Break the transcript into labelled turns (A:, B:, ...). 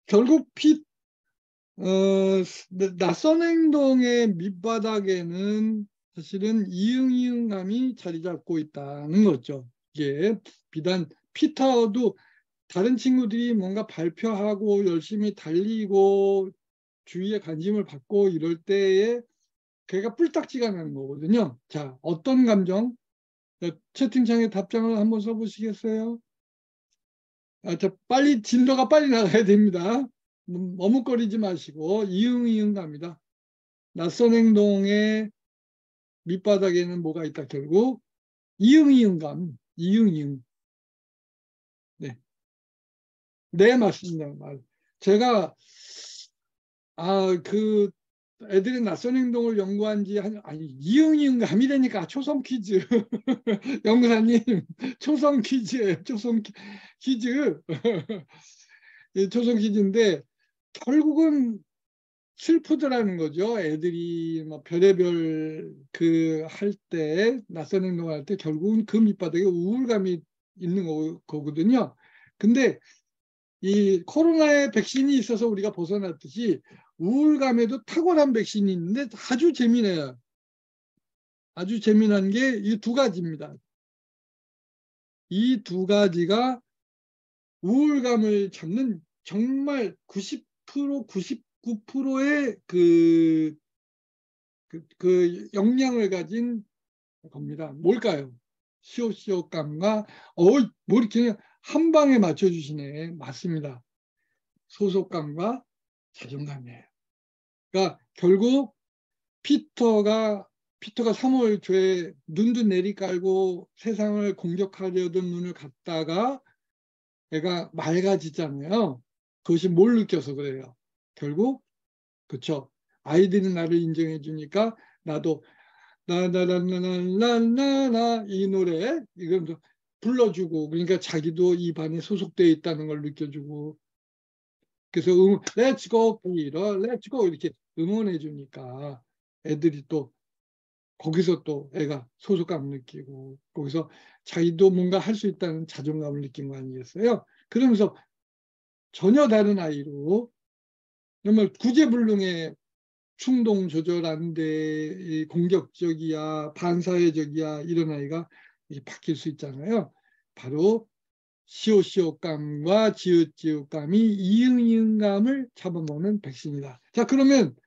A: 결국 낯선 행동의 밑바닥에는 사실은 이응이응감이 자리 잡고 있다는 거죠. 이게 비단 피터도 다른 친구들이 뭔가 발표하고 열심히 달리고 주위에 관심을 받고 이럴 때에 걔가 뿔딱지가 나는 거거든요. 자, 어떤 감정? 채팅창에 답장을 한번 써보시겠어요? 빨리 진도가 빨리 나가야 됩니다. 머뭇거리지 마시고 이응이응 갑니다. 낯선 행동의 밑바닥에는 뭐가 있다? 결국 이응이응감, 이응이응. 네, 네 맞습니다. 제가 그 애들의 낯선 행동을 연구한 지 이응이응감이 되니까 초성 퀴즈 연구사님 초성 퀴즈예요. 초성 퀴즈 초성 퀴즈인데 결국은 슬프더라는 거죠. 애들이 뭐 별의별 그 할 때 낯선 행동할 때 결국은 그 밑바닥에 우울감이 있는 거거든요. 근데 이 코로나의 백신이 있어서 우리가 벗어났듯이 우울감에도 탁월한 백신이 있는데 아주 재미나요. 아주 재미난 게 이 두 가지입니다. 이 두 가지가 우울감을 잡는 정말 90%, 99%의 그 역량을 가진 겁니다. 뭘까요? 시옷시옷감과 뭐 이렇게 한 방에 맞춰주시네. 맞습니다. 소속감과 자존감이에요. 그러니까 결국 피터가 3월 초에 눈도 내리깔고 세상을 공격하려던 눈을 갖다가 애가 맑아지잖아요. 그것이 뭘 느껴서 그래요? 결국 그쵸. 아이들이 나를 인정해 주니까 나도 나나나나나나나 이 노래 이건 불러주고 그러니까 자기도 이 반에 소속되어 있다는 걸 느껴주고 그래서 Let's go 피터, Let's go 이렇게 응원해 주니까 애들이 또 거기서 또 애가 소속감을 느끼고 거기서 자기도 뭔가 할 수 있다는 자존감을 느낀 거 아니겠어요? 그러면서 전혀 다른 아이로 정말 구제불능의 충동 조절하는데 공격적이야 반사회적이야 이런 아이가 바뀔 수 있잖아요. 바로 시옷시옷감과 지읒지읒감이 이응이응감을 잡아먹는 백신이다. 자, 그러면